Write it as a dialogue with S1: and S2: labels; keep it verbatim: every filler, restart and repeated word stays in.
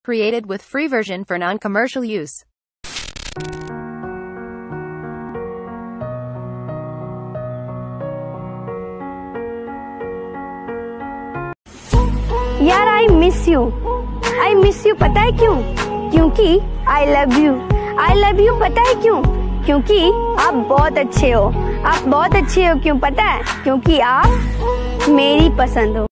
S1: created with free version for non-commercial use.
S2: यार I miss you, I miss you पता है क्यों? क्योंकि I love you, I love you पता है क्यों? क्योंकि आप बहुत अच्छे हो, आप बहुत अच्छे हो क्यों पता है? क्योंकि आप मेरी पसंद हो।